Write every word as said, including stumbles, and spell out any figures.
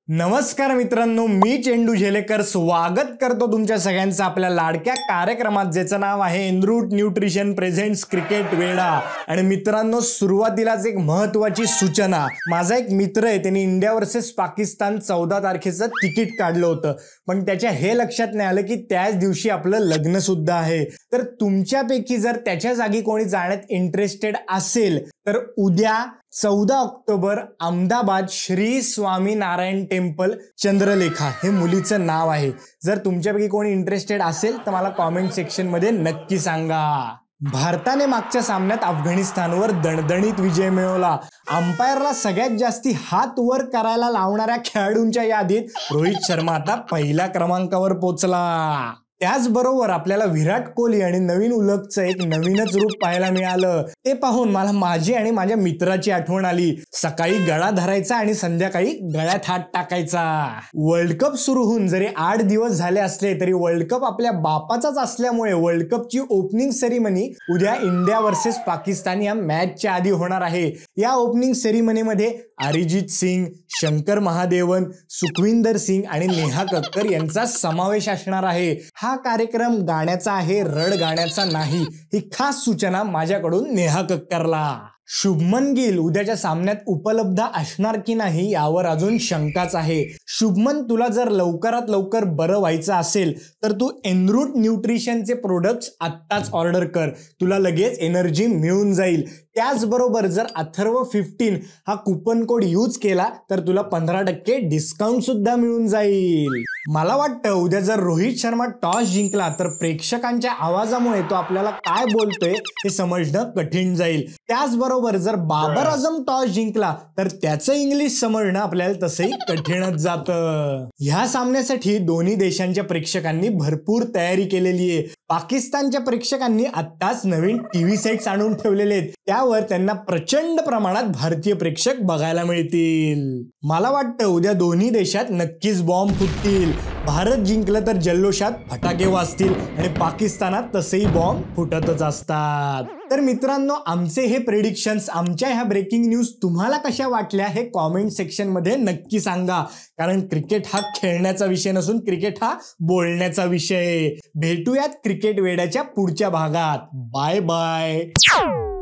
नमस्कार मित्रांनो, मी चेंडू झेलेकर स्वागत करतो तुमच्या सगळ्यांचं आपल्या लाडक्या कार्यक्रमात ज्याचं नाव आहे एनरूट न्यूट्रिशन प्रेझेंट्स क्रिकेट वेडा। आणि मित्रांनो, सुरुवातीलाच एक महत्त्वाची सूचना। माझा एक मित्र आहे, त्यांनी इंडिया वर्सेस पाकिस्तान चौदा तारखेचं तिकीट काढलं होतं, पण त्याच्या हे लक्षात नाही आलं की त्याच दिवशी आपलं लग्न सुद्धा आहे। तर तुमच्यापैकी जर त्याच्या जागी कोणी जाण्यात इंटरेस्टेड असेल तर उद्या चौदा ऑक्टोबर अहमदाबाद श्री स्वामी नारायण टेम्पल चंद्रलेखा हे मुलीचं नाव आहे। जर तुमच्यापैकी कोणी इंटरेस्टेड असेल तर मला कमेंट सेक्शन मध्ये नक्की सांगा। भारताने मागच्या सामन्यात अफगाणिस्तानवर दणदणीत विजय मिळवला। अंपायरला सगळ्यात जास्ती हात वर करायला लावणाऱ्या खेळाडूंच्या यादीत रोहित शर्मा आता पहिल्या क्रमांकावर पोहोचला। त्याचबरोबर आपल्याला विराट कोहली आणि नवीन उलगचं एक नवीनच रूप पाहायला मिळालं। ते पाहून मला माझी आणि माझ्या मित्राची आठवण आली। सकाळी गळा धरायचा आणि संध्याकाळी गळ्यात हात टाकायचा। वर्ल्ड कप सुरू होऊन जरी आठ दिवस झाले असले तरी वर्ल्ड कप आपल्या बापाचाच असल्यामुळे वर्ल्ड कपची ओपनिंग सेरेमनी उद्या इंडिया वर्सेस पाकिस्तान या मॅचच्या आधी होणार आहे। या ओपनिंग सेरेमनीमध्ये अरिजित सिंग, शंकर महादेवन, सुखविंदर सिंग आणि नेहा कक्कर यांचा समावेश असणार आहे। हा कार्यक्रम गाण्याचा आहे, रड गाण्याचा नाही, ही खास सूचना माझ्याकडून नेहा कक्करला। शुभमन गिल उद्याच्या सामन्यात उपलब्ध असणार की नाही यावर अजून शंकाच आहे। शुभमन, तुला जर लवकरात लवकर बरं व्हायचं असेल तर तू एनरूट न्यूट्रिशनचे प्रोडक्ट्स आत्ताच ऑर्डर कर, तुला लगेच एनर्जी मिळून जाईल। त्याचबरोबर जर अथर्व फिफ्टीन हा कुपन कोड यूज केला तर तुला पंधरा टक्के डिस्काउंट सुद्धा मिळून जाईल। मला वाटतं उद्या जर रोहित शर्मा टॉस जिंकला तर प्रेक्षकांच्या आवाजामुळे तो आपल्याला काय बोलतोय हे समजणं कठीण जाईल। त्याचबरोबर जर बाबर आझम टॉस जिंकला तर त्याचं इंग्लिश समजणं आपल्याला तसंही कठीणच जातं। ह्या सामन्यासाठी दोन्ही देशांच्या प्रेक्षकांनी भरपूर तयारी केलेली आहे। पाकिस्तानच्या प्रेक्षकांनी आत्ताच नवीन टीव्ही सेट्स आणून ठेवलेले आहेत, त्यावर त्यांना प्रचंड प्रमाणात भारतीय प्रेक्षक बघायला मिळतील। मला वाटतं उद्या दोन्ही देशात नक्कीच बॉम्ब फुटतील। भारत जिंकलं तर जल्लोषात फटाके वाजतील आणि पाकिस्तानात तसेही बॉम्ब फुटतच असतात। तर मित्रांनो, आमचे हे प्रेडिक्शन्स, आमच्या ह्या ब्रेकिंग न्यूज तुम्हाला कशा वाटल्या हे कॉमेंट सेक्शन मध्ये नक्की सांगा, कारण क्रिकेट हा खेळण्याचा विषय नसून क्रिकेट हा बोलण्याचा विषय। भेटूयात क्रिकेट वेड्याच्या पुढच्या भागात। Bye bye.